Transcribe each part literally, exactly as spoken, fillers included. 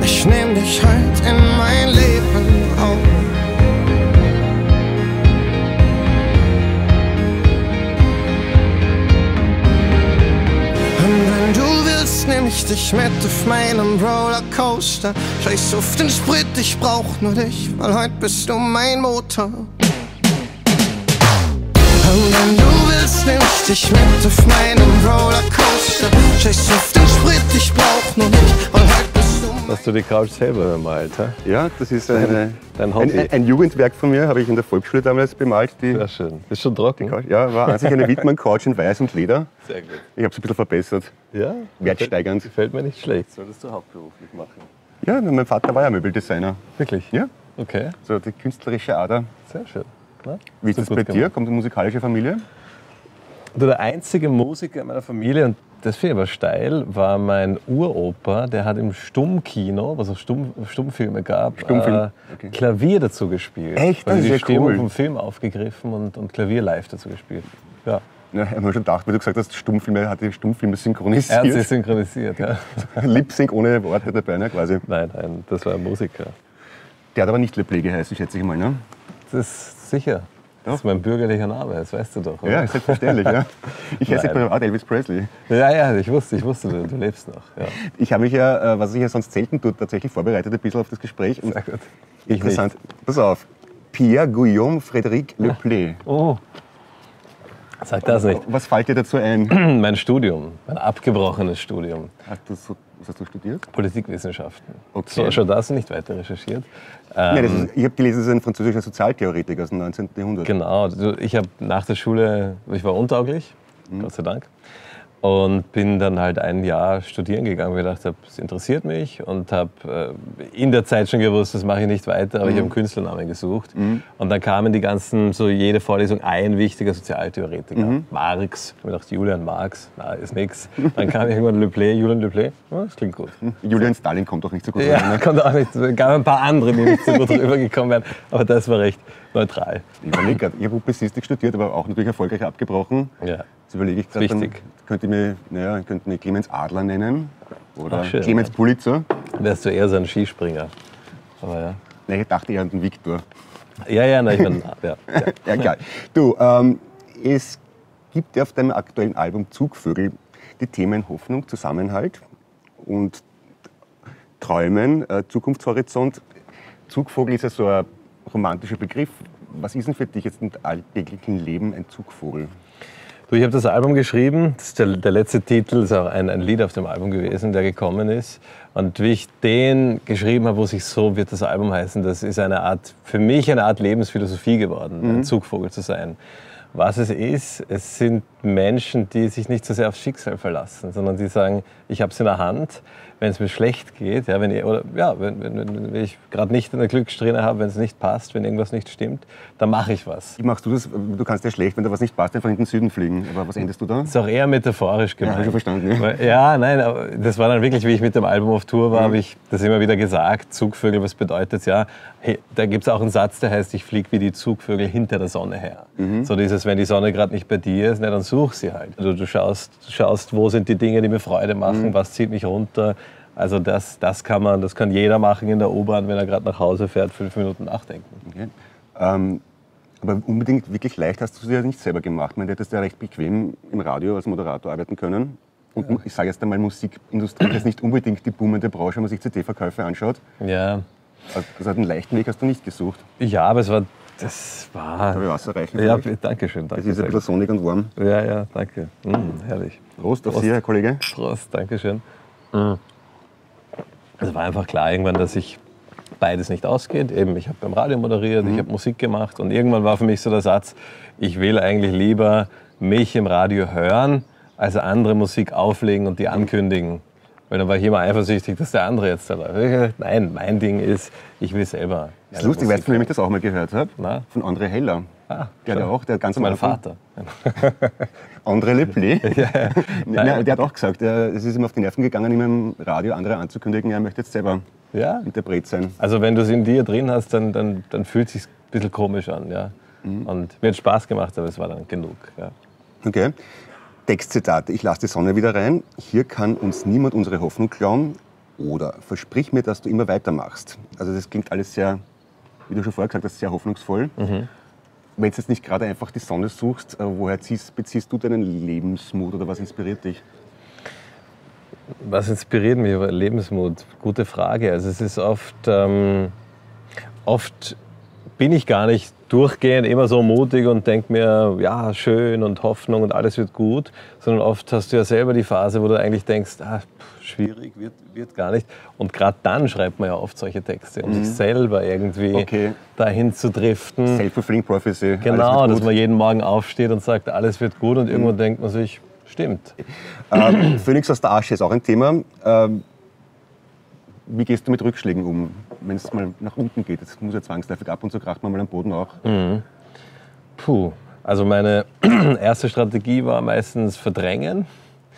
Ich nehm dich heute in mein Leben auf. Und wenn du willst, nehm ich dich mit auf meinem Rollercoaster. Scheiß auf den Sprit, ich brauch nur dich, weil heute bist du mein Motor. Und wenn du willst, nehm ich dich mit auf meinem Rollercoaster. Scheiß auf den Sprit, ich brauch nur dich, weil heute bist du mein... Hast du die Couch selber bemalt, hä? Ja, das ist eine, Dein Hobby. ein, ein Jugendwerk von mir, habe ich in der Volksschule damals bemalt. Die, Sehr schön. Ist schon trocken? Couch. Ja, war an sich eine Wittmann-Couch in Weiß und Leder. Sehr gut. Ich habe es ein bisschen verbessert. Ja? Wertsteigernd. Gefällt mir nicht schlecht. Solltest du hauptberuflich machen. Ja, mein Vater war ja Möbeldesigner. Wirklich? Ja. Okay. So die künstlerische Ader. Sehr schön. Na? Wie ist das bei dir? Kommt eine musikalische Familie? Du, der einzige Musiker in meiner Familie, und das finde ich aber steil, war mein Uropa. Der hat im Stummkino, was es Stumm, Stummfilme gab, Stummfilm. äh, Okay. Klavier dazu gespielt. Echt? Das Also ist die ja Stimmung cool. vom Film aufgegriffen und, und Klavier live dazu gespielt. Ja. Ja, ich habe mir schon gedacht, weil du gesagt hast, Stummfilme, hat die Stummfilme Er synchronisiert. hat sich synchronisiert, ja. Lip-Sync ohne Worte dabei, ne, quasi. Nein, nein, das war ein Musiker. Der hat aber nicht Le Play geheißen, schätze ich mal, ne? Das ist sicher. Das ist mein bürgerlicher Name, das weißt du doch, oder? Ja, selbstverständlich, ja. Ich heiße Nein. privat Elvis Presley. Ja, ja, ich wusste, ich wusste, du, du lebst noch. Ja. Ich habe mich ja, äh, was ich ja sonst selten tue, tatsächlich vorbereitet ein bisschen auf das Gespräch. Und Sehr gut. Ich interessant. Pass auf. Pierre Guillaume Frédéric Le Play. Oh, sag das nicht. Was fällt dir dazu ein? Mein Studium, mein abgebrochenes Studium. Hast du so, was hast du studiert? Politikwissenschaften. Okay. So, schon das nicht weiter recherchiert. Nein, das Ähm, ist, ich habe gelesen, das ist ein französischer Sozialtheoretiker aus dem neunzehnten Jahrhundert. Genau, also ich habe nach der Schule, ich war untauglich, Mhm. Gott sei Dank. Und bin dann halt ein Jahr studieren gegangen, weil ich gedacht habe, es interessiert mich und habe äh, in der Zeit schon gewusst, das mache ich nicht weiter, aber ich habe einen Künstlernamen gesucht. Und dann kamen die ganzen, so jede Vorlesung ein wichtiger Sozialtheoretiker. Marx, ich habe gedacht, Julian Marx, na, ist nix. Dann kam irgendwann Le Play, Julian Le Play, ja, das klingt gut. Julian Stalin kommt doch nicht so gut Ja, rein, ne? kommt auch nicht, es gab ein paar andere, die nicht so gut rübergekommen wären, aber das war recht neutral. Ich überlege gerade, ich habe Publizistik studiert, aber auch natürlich erfolgreich abgebrochen. Ja. Jetzt überlege ich gerade, dann Wichtig. könnte ich mich, naja, ich könnte mich Clemens Adler nennen oder Ach, schön, Clemens ja. Pulitzer. Wärst du eher so ein Skispringer. Aber ja. Nein, ich dachte eher an den Viktor. Ja, ja, nein, ich mein, ja, ja. Ja, egal. Du, ähm, es gibt ja auf deinem aktuellen Album Zugvögel die Themen Hoffnung, Zusammenhalt und Träumen, äh, Zukunftshorizont. Zugvogel ist ja so ein romantischer Begriff. Was ist denn für dich jetzt im alltäglichen Leben ein Zugvogel? Du, ich habe das Album geschrieben, das ist der, der letzte Titel, ist auch ein, ein Lied auf dem Album gewesen, der gekommen ist. Und wie ich den geschrieben habe, wusste ich, so wird das Album heißen, das ist eine Art, für mich eine Art Lebensphilosophie geworden, Mhm. ein Zugvogel zu sein. Was es ist, es sind Menschen, die sich nicht so sehr aufs Schicksal verlassen, sondern die sagen, ich habe es in der Hand, wenn es mir schlecht geht, ja, wenn ich, oder, ja, wenn, wenn, wenn ich gerade nicht eine Glückssträhne habe, wenn es nicht passt, wenn irgendwas nicht stimmt, dann mache ich was. Wie machst du das? Du kannst ja schlecht, wenn da was nicht passt, einfach in den Süden fliegen. Aber was endest du da? Das ist auch eher metaphorisch gemeint. Ja, hab ich schon verstanden, ja. Weil, ja, nein, aber das war dann wirklich, wie ich mit dem Album auf Tour war, Mhm. habe ich das immer wieder gesagt. Zugvögel, was bedeutet ja? Hey, da gibt es auch einen Satz, der heißt, ich fliege wie die Zugvögel hinter der Sonne her. Mhm. So dieses, wenn die Sonne gerade nicht bei dir ist, ne, dann such sie halt. Also du schaust, du schaust, wo sind die Dinge, die mir Freude machen, Mhm. was zieht mich runter. Also das, das kann man, das kann jeder machen in der U-Bahn, wenn er gerade nach Hause fährt, fünf Minuten nachdenken. Okay. Ähm, aber unbedingt wirklich leicht hast du es ja nicht selber gemacht. Ich meine, du hättest ja recht bequem im Radio als Moderator arbeiten können. Und Ja. ich sage jetzt einmal, Musikindustrie ist nicht unbedingt die boomende Branche, wenn man sich C D-Verkäufe anschaut. Ja. Also einen leichten Weg hast du nicht gesucht. Ja, aber es war, das war... Darf ich Wasser reichen? Ja, vielleicht? danke schön. Danke Das ist ein sehr. bisschen sonnig und warm. Ja, ja, danke. Mm, herrlich. Prost auf Prost. Sie, Herr Kollege. Prost, danke schön. Mm. Es war einfach klar irgendwann, dass sich beides nicht ausgeht. Eben, ich habe beim Radio moderiert, Mhm. ich habe Musik gemacht und irgendwann war für mich so der Satz, ich will eigentlich lieber mich im Radio hören, als andere Musik auflegen und die ankündigen. Weil dann war ich immer eifersüchtig, dass der andere jetzt da läuft. Nein, mein Ding ist, ich will selber. Das ist lustig, weil ich nämlich das auch mal gehört habe. Na? Von André Heller. Ah, Der hat ja auch, der hat ganz am mein Anfang- Vater. André Le Play. Ja, ja. Nein, der hat auch gesagt, er- es ist ihm auf die Nerven gegangen, ihm im Radio andere anzukündigen, er möchte jetzt selber Ja. Interpret sein. Also wenn du es in dir drin hast, dann, dann, dann fühlt es sich ein bisschen komisch an. Ja. Mhm. Und mir hat Spaß gemacht, aber es war dann genug. Ja. Okay. Textzitate. Ich lasse die Sonne wieder rein. Hier kann uns niemand unsere Hoffnung klauen. Oder versprich mir, dass du immer weitermachst. Also das klingt alles sehr, wie du schon vorher gesagt hast, sehr hoffnungsvoll. Mhm. Wenn du jetzt nicht gerade einfach die Sonne suchst, woher ziehst, beziehst du deinen Lebensmut oder was inspiriert dich? Was inspiriert mich? Lebensmut? Gute Frage. Also es ist oft, ähm, oft bin ich gar nicht durchgehend immer so mutig und denke mir, ja, schön und Hoffnung und alles wird gut, sondern oft hast du ja selber die Phase, wo du eigentlich denkst, ah, pff, schwierig, wird, wird gar nicht. Und gerade dann schreibt man ja oft solche Texte, um mhm. sich selber irgendwie okay. dahin zu driften. Self-fulfilling prophecy. Genau, dass man jeden Morgen aufsteht und sagt, alles wird gut und mhm. irgendwann denkt man sich, stimmt. Ähm, Phönix aus der Asche ist auch ein Thema. Ähm, wie gehst du mit Rückschlägen um, wenn es mal nach unten geht? Das muss ja zwangsläufig, ab und zu kracht man mal am Boden auch. Mhm. Puh, also meine erste Strategie war meistens verdrängen.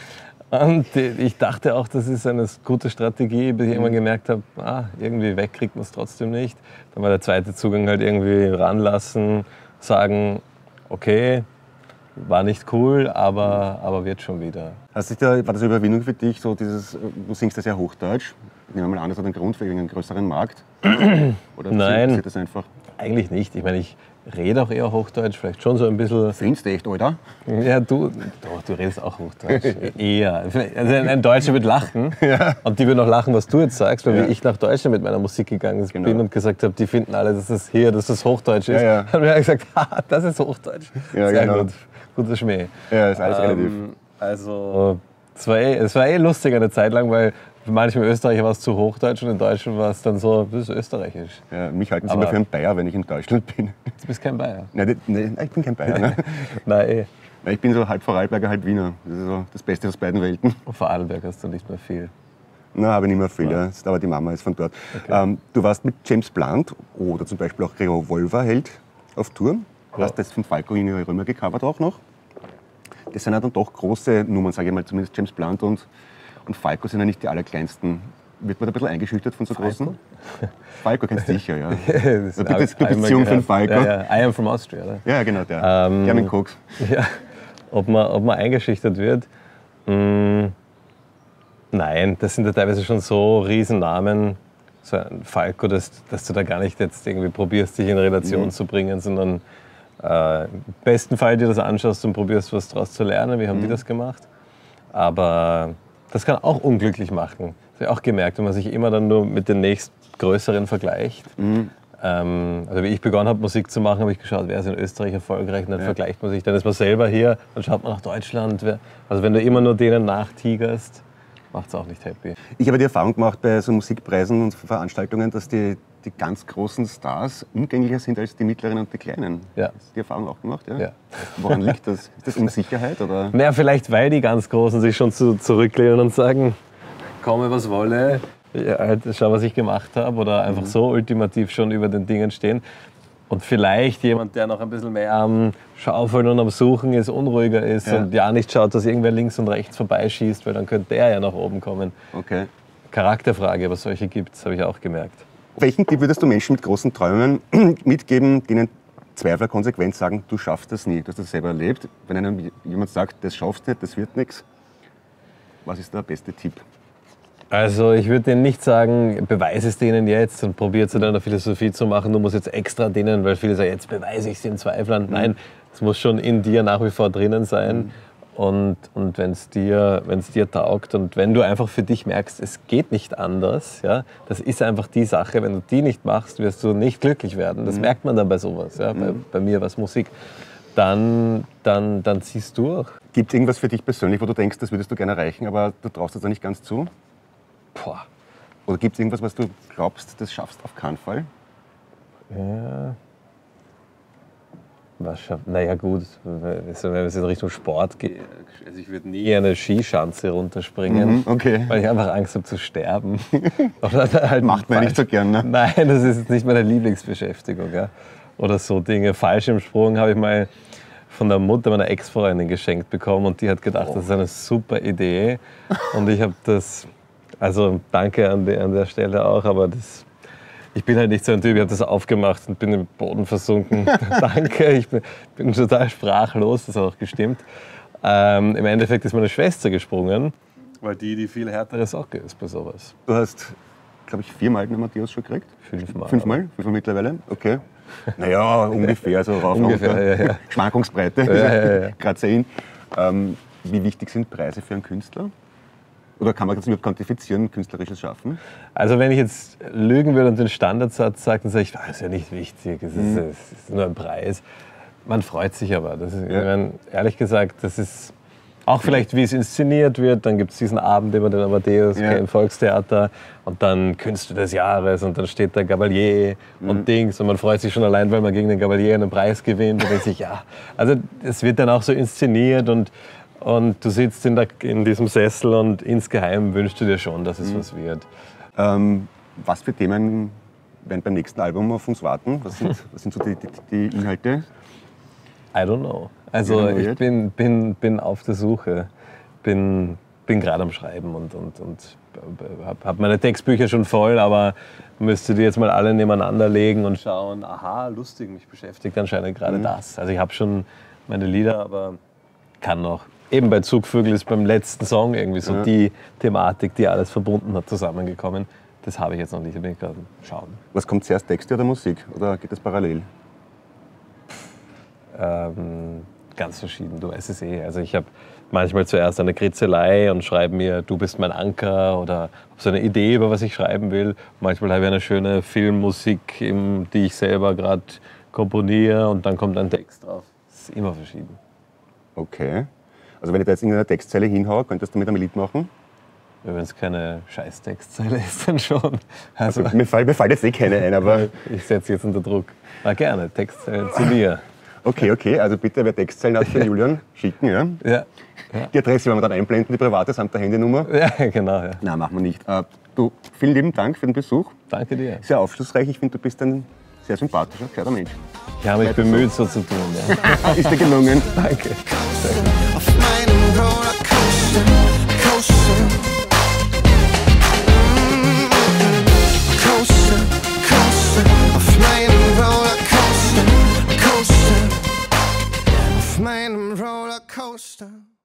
Und ich dachte auch, das ist eine gute Strategie, bis ich irgendwann gemerkt habe, ah, irgendwie wegkriegt man es trotzdem nicht. Dann war der zweite Zugang halt irgendwie ranlassen, sagen, okay, war nicht cool, aber, aber wird schon wieder. Hast dich da, war das eine Überwindung für dich, so dieses, du singst das ja Hochdeutsch? Nehmen wir mal an, das hat einen Grund für einen größeren Markt? Oder Nein, passiert das einfach? Eigentlich nicht. Ich meine, ich rede auch eher Hochdeutsch, vielleicht schon so ein bisschen... Findest du echt, oder? Ja, du, doch, du redest auch Hochdeutsch. Eher. Also ein Deutscher wird lachen ja. und die würden auch lachen, was du jetzt sagst, weil ja. wie ich nach Deutschland mit meiner Musik gegangen bin genau. und gesagt habe, die finden alle, dass das hier, dass das Hochdeutsch ist. Ja, ja. Haben wir gesagt, ha, das ist Hochdeutsch. Ja, Sehr genau. gut. Guter Schmäh. Ja, ist alles ähm, relativ. Also, es war, eh, es war eh lustig eine Zeit lang, weil für manche Österreicher war es zu Hochdeutsch und in Deutschland war es dann so, das ist österreichisch. Ja, mich halten sie immer für einen Bayer, wenn ich in Deutschland bin. Du bist kein Bayer? Nein, nein ich bin kein Bayer. Ne? Nein, eh. Ich bin so halb Vorarlberger, halb Wiener. Das ist so das Beste aus beiden Welten. Und Vorarlberg hast du nicht mehr viel? Nein, habe ich nicht mehr viel, ja. aber die Mama ist von dort. Okay. Ähm, du warst mit James Blunt oder zum Beispiel auch Revolverheld auf Tour. Du hast das von Falco in ihre Römer gecovert auch noch. Das sind ja dann doch große Nummern, sage ich mal, zumindest James Blunt und, und Falco sind ja nicht die allerkleinsten. Wird man da ein bisschen eingeschüchtert von so Falco? großen? Falco kennst du sicher, ja. Es gibt eine Beziehung von Falco. Ja, ja. I am from Austria, oder? Ja, genau, der. Ähm, der mit Koks. Ja, ob man, ob man eingeschüchtert wird? Mh, nein, das sind ja teilweise schon so Riesennamen, so ein Falco, dass, dass du da gar nicht jetzt irgendwie probierst, dich in Relation mhm. zu bringen, sondern Äh, im besten Fall dir das anschaust und probierst, was daraus zu lernen. Wie haben mhm. die das gemacht? Aber das kann auch unglücklich machen. Das habe ich auch gemerkt, wenn man sich immer dann nur mit den nächstgrößeren vergleicht. Mhm. Ähm, also wie ich begonnen habe, Musik zu machen, habe ich geschaut, wer ist in Österreich erfolgreich. Und dann ja. vergleicht man sich, dann ist man selber hier, dann schaut man nach Deutschland. Also wenn du immer nur denen nachtigerst, macht es auch nicht happy. Ich habe die Erfahrung gemacht bei so Musikpreisen und Veranstaltungen, dass die, die ganz großen Stars umgänglicher sind als die mittleren und die kleinen. Ja. Hast du die Erfahrung auch gemacht? Ja? Ja. Woran liegt das? Ist das Unsicherheit? Oder? Naja, vielleicht weil die ganz Großen sich schon zu, zurücklehnen und sagen, komme was wolle, ja, halt, schau was ich gemacht habe, oder einfach mhm. so ultimativ schon über den Dingen stehen. Und vielleicht jemand, der noch ein bisschen mehr am Schaufeln und am Suchen ist, unruhiger ist ja. und ja nicht schaut, dass irgendwer links und rechts vorbeischießt, weil dann könnte der ja nach oben kommen. Okay. Charakterfrage, aber solche gibt es, habe ich auch gemerkt. Welchen Tipp würdest du Menschen mit großen Träumen mitgeben, denen Zweifler konsequent sagen, du schaffst das nie? Du hast das selber erlebt. Wenn einem jemand sagt, das schaffst du nicht, das wird nichts, was ist der beste Tipp? Also ich würde denen nicht sagen, beweise es denen jetzt und probiert sie dann eine Philosophie zu machen, du musst jetzt extra denen, weil viele sagen, jetzt beweise ich es den Zweiflern. Mhm. Nein, es muss schon in dir nach wie vor drinnen sein. Mhm. Und, und wenn es dir, wenn's dir taugt und wenn du einfach für dich merkst, es geht nicht anders, ja, das ist einfach die Sache, wenn du die nicht machst, wirst du nicht glücklich werden. Das mhm. merkt man dann bei sowas, ja, mhm. bei, bei mir was Musik. Dann, dann, dann ziehst du durch. Gibt es irgendwas für dich persönlich, wo du denkst, das würdest du gerne erreichen, aber du traust es da nicht ganz zu? Boah. Oder gibt es irgendwas, was du glaubst, das schaffst auf keinen Fall? Ja. Was schafft? Naja gut, wenn es in Richtung Sport geht, also ich würde nie eine Skischanze runterspringen, mhm, okay. weil ich einfach Angst habe zu sterben. Oder halt macht man nicht so gern, ne? Nein, das ist jetzt nicht meine Lieblingsbeschäftigung. Ja? Oder so Dinge. Fallschirmsprung habe ich mal von der Mutter meiner Ex-Freundin geschenkt bekommen und die hat gedacht, oh. das ist eine super Idee. Und ich habe das, also danke an, die, an der Stelle auch, aber das... Ich bin halt nicht so ein Typ, ich habe das aufgemacht und bin im Boden versunken. Danke, ich bin, bin total sprachlos, das hat auch gestimmt. Ähm, Im Endeffekt ist meine Schwester gesprungen weil die die viel härtere Socke ist bei sowas. Du hast, glaube ich, viermal den Matthäus schon gekriegt? Fünfmal. Fünfmal? Fünfmal mittlerweile? Okay. Naja, ungefähr so rauf. Ungefähr, runter. ja, ja. Schwankungsbreite, Ja, ja, ja. gerade sehen. Ähm, wie wichtig sind Preise für einen Künstler? Oder kann man das überhaupt quantifizieren, künstlerisches Schaffen? Also wenn ich jetzt lügen würde und den Standardsatz sage, dann sage ich, das ist ja nicht wichtig, es ist, Mhm. es ist nur ein Preis. Man freut sich aber. Das ist, Ja. ich meine, ehrlich gesagt, das ist auch vielleicht, wie es inszeniert wird. Dann gibt es diesen Abend über den Amadeus Ja. im Volkstheater und dann Künstler des Jahres und dann steht der Gabalier Mhm. und Dings und man freut sich schon allein, weil man gegen den Gabalier einen Preis gewinnt. Und denkt sich, ja, also es wird dann auch so inszeniert und Und du sitzt in, der, in diesem Sessel und insgeheim wünschst du dir schon, dass es mhm. was wird. Ähm, was für Themen werden beim nächsten Album auf uns warten? Was sind, was sind so die, die, die Inhalte? I don't know. Also ich bin, bin, bin auf der Suche, bin, bin gerade am Schreiben und, und, und habe hab meine Textbücher schon voll, aber müsste die jetzt mal alle nebeneinander legen und schauen, aha, lustig, mich beschäftigt anscheinend gerade mhm. das. Also ich habe schon meine Lieder, aber kann noch. Eben bei Zugvögel ist beim letzten Song irgendwie so ja. die Thematik, die alles verbunden hat, zusammengekommen. Das habe ich jetzt noch nicht, da bin ich gerade schauen. Was kommt zuerst, Texte oder Musik? Oder geht das parallel? Ähm, ganz verschieden, du weißt es eh. Also ich habe manchmal zuerst eine Kritzelei und schreibe mir, du bist mein Anker oder habe so eine Idee, über was ich schreiben will. Manchmal habe ich eine schöne Filmmusik, die ich selber gerade komponiere und dann kommt ein Text drauf. Das ist immer verschieden. Okay. Also wenn ich da jetzt in einer Textzeile hinhaue, könntest du mit einem Lied machen? Ja, wenn es keine Scheiß-Textzeile ist, dann schon. Also, also, mir, fällt, mir fällt jetzt eh keine ein, aber... Ich setze jetzt unter Druck. Na gerne, Textzeilen zu mir. Okay, okay, also bitte, wer Textzeilen hat für Julian, schicken, ja? Ja. ja. Die Adresse werden wir dann einblenden, die private samt der Handynummer. Ja, genau. Ja. Nein, machen wir nicht. Uh, du, vielen lieben Dank für den Besuch. Danke dir. Sehr aufschlussreich. Ich finde, du bist ein sehr sympathischer, gescheiter Mensch. Ich habe mich bemüht, so zu tun. Ja. Ist dir gelungen. Danke. Auf meinem Rollercoaster, Coaster. Mm, Coaster, Coaster. Auf meinem Rollercoaster, Coaster. Auf meinem Rollercoaster.